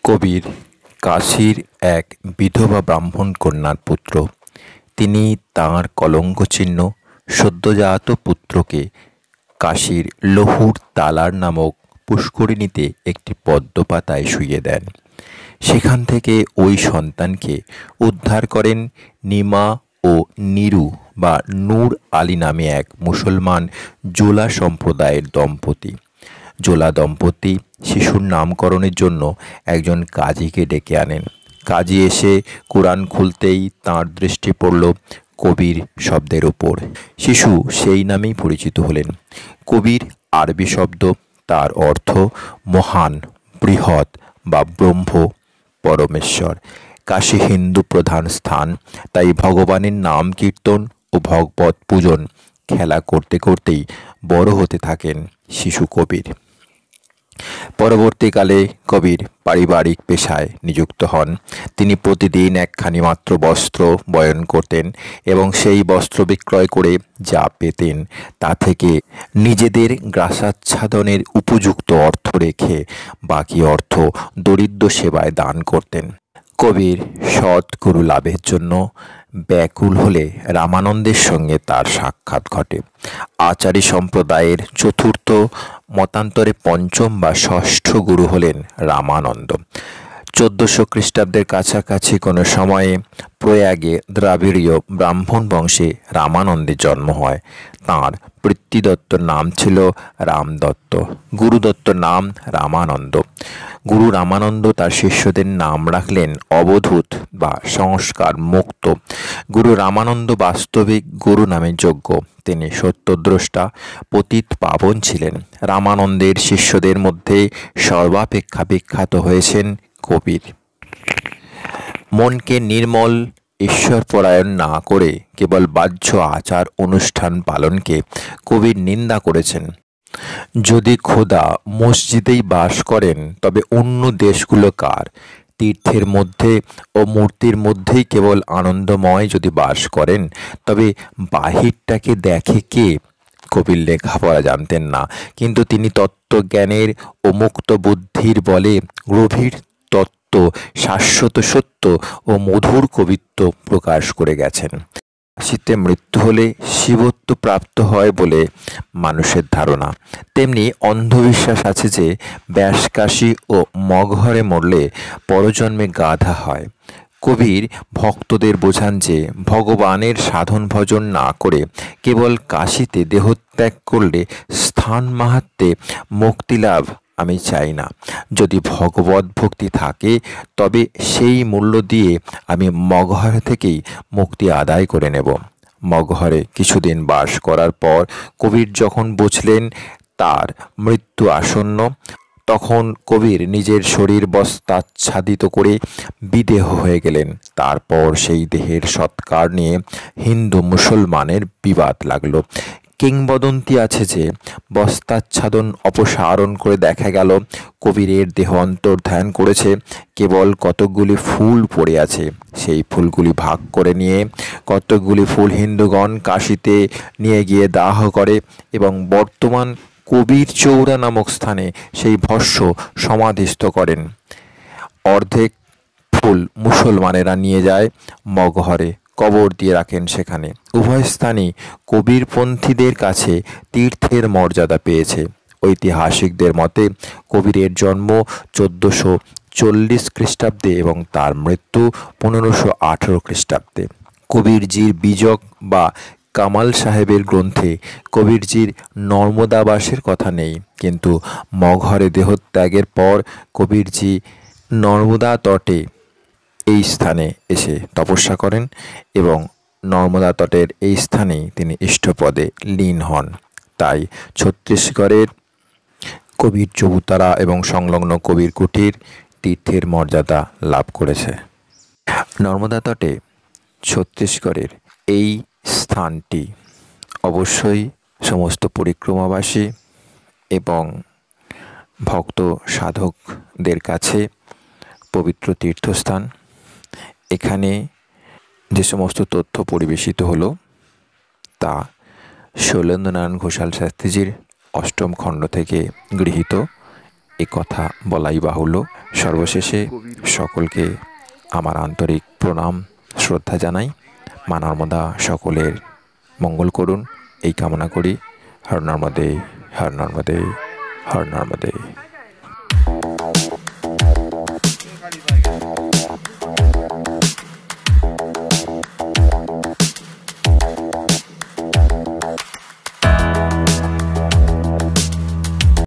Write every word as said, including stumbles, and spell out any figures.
কবির কাশীর এক বিধবা ব্রাহ্মণ কন্যার পুত্র। তিনি তাঁর কলঙ্কচিহ্ন সদ্যোজাত পুত্রকে কাশীর লহুর তালার নামক পুষ্করিণীতে একটি পদ্মপাতায় শুইয়ে দেন। সেখান থেকে ওই সন্তানকে উদ্ধার করেন নিমা ও নিরু বা নূর আলী নামে এক মুসলমান জোলা সম্প্রদায়ের দম্পতি। জোলা দম্পতি শিশুর নামকরণের জন্য একজন কাজীকে ডেকে আনেন। কাজী এসে কোরআন খুলতেই তাঁর দৃষ্টি পড়ল কবির শব্দের উপর। শিশু সেই নামেই পরিচিত হলেন। কবির আরবি শব্দ, তার অর্থ মহান, বৃহৎ বা ব্রহ্ম, পরমেশ্বর। কাশী হিন্দু প্রধান স্থান, তাই ভগবানের নাম কীর্তন ও ভগবত পূজন খেলা করতে করতেই বড় হতে থাকেন শিশু কবির। পরবর্তীকালে কবির পারিবারিক পেশায় নিযুক্ত হন। তিনি প্রতিদিন একখানি মাত্র বস্ত্র বয়ন করতেন এবং সেই বস্ত্র বিক্রয় করে যা পেতেন তা থেকে নিজেদের গ্রাসাচ্ছাদনের উপযুক্ত অর্থ রেখে বাকি অর্থ দরিদ্র সেবায় দান করতেন। কবির সৎ গুরু লাভের জন্য ব্যাকুল হলে রামানন্দের সঙ্গে তার সাক্ষাৎ ঘটে। আচারী সম্প্রদায়ের চতুর্থ মতান্তরে পঞ্চম বা ষষ্ঠ গুরু হলেন রামানন্দ। চোদ্দশো খ্রিস্টাব্দের কাছাকাছি কোনো সময়ে প্রয়াগে দ্রাবিড়ীয় ব্রাহ্মণ বংশে রামানন্দের জন্ম হয়। তাঁর পিতৃদত্তর নাম ছিল রামদত্ত, গুরুদত্তর নাম রামানন্দ। গুরু রামানন্দ তার শিষ্যদের নাম রাখলেন অবধূত বা সংস্কার মুক্ত। গুরু রামানন্দ বাস্তবিক গুরু নামে যোগ্য। তিনি সত্যদ্রষ্টা, পতিত পাবন ছিলেন। রামানন্দের শিষ্যদের মধ্যে সর্বাপেক্ষা বিখ্যাত হয়েছেন কবির। মনকে নির্মল, ঈশ্বরপরায়ণ না করে কেবল বাহ্য আচার অনুষ্ঠান পালনকে কবির নিন্দা করেছেন। যদি খোদা মসজিদেই বাস করেন তবে অন্য দেশগুলো কার? তীর্থের মধ্যে ও মূর্তির মধ্যেই কেবল আনন্দময় যদি বাস করেন তবে বাহিরটাকে দেখে কে? কবির লেখাপড়া জানতেন না, কিন্তু তিনি তত্ত্বজ্ঞানের ও মুক্ত বুদ্ধির বলে গভীর তত্ত্ব, শাশ্বত সত্য ও মধুর কবিত্ব প্রকাশ করে গেছেন। কাশীতে মৃত্যু হলে শিবত্ব প্রাপ্ত হয় বলে মানুষের ধারণা। তেমনি অন্ধবিশ্বাস আছে যে ব্যাসকাশী ও মগহরে মরলে পরজন্মে গাধা হয়। কবির ভক্তদের বোঝান যে ভগবানের সাধন ভজন না করে কেবল কাশীতে দেহত্যাগ করলে স্থান মাহাত্ম্যে মুক্তিলাভ আমি চাই না। যদি ভগবত ভক্তি থাকে তবে সেই মূল্য দিয়ে আমি মগহর থেকেই মুক্তি আদায় করে নেব। মগহরে কিছুদিন বাস করার পর কবির যখন বুঝলেন তার মৃত্যু আসন্ন, তখন কবির নিজের শরীর বস্ত্রাচ্ছাদিত করে বিদেহ হয়ে গেলেন। তারপর সেই দেহের সৎকার নিয়ে হিন্দু মুসলমানের বিবাদ লাগলো। কিংবদন্তি আছে যে বস্ত্রাচ্ছাদন অপসারণ করে দেখা গেল কবিরের দেহ অন্তর্ধান করেছে, কেবল কতকগুলি ফুল পড়ে আছে। সেই ফুলগুলি ভাগ করে নিয়ে কতকগুলি ফুল হিন্দুগণ কাশীতে নিয়ে গিয়ে দাহ করে এবং বর্তমান কবির চৌরা নামক স্থানে সেই ভস্য সমাধিস্থ করেন। অর্ধেক ফুল মুসলমানেরা নিয়ে যায় মগহরে, কবর দিয়ে রাখেন সেখানে। উভয় স্থানই কবিরপন্থীদের কাছে তীর্থের মর্যাদা পেয়েছে। ঐতিহাসিকদের মতে কবিরের জন্ম চোদ্দশো চল্লিশ খ্রিস্টাব্দে এবং তার মৃত্যু পনেরোশো আঠেরো খ্রিস্টাব্দে। কবিরজির বীজক বা কামাল সাহেবের গ্রন্থে কবিরজির নর্মদাবাসের কথা নেই, কিন্তু মগহরে দেহত্যাগের পর কবিরজি নর্মদা তটে এই স্থানে এসে তপস্যা করেন এবং নর্মদা তটের এই স্থানেই তিনি ইষ্টপদে লীন হন। তাই ছত্তিশগড়ের কবির চৌতারা এবং সংলগ্ন কবির কুটির তীর্থের মর্যাদা লাভ করেছে। নর্মদা তটে ছত্তিশগড়ের এই স্থানটি অবশ্যই সমস্ত পরিক্রমাবাসী এবং ভক্ত সাধকদের কাছে পবিত্র তীর্থস্থান। এখানে যে সমস্ত তথ্য পরিবেশিত হলো তা শৈলেন্দ্রনারায়ণ ঘোষাল শাস্ত্রীজির অষ্টম খণ্ড থেকে গৃহীত এ কথা বলাই বাহুল্য। সর্বশেষে সকলকে আমার আন্তরিক প্রণাম শ্রদ্ধা জানাই। মা নর্মদা সকলের মঙ্গল করুন এই কামনা করি। হর নর্মদে, হর নর্মদে, হর নর্মদে।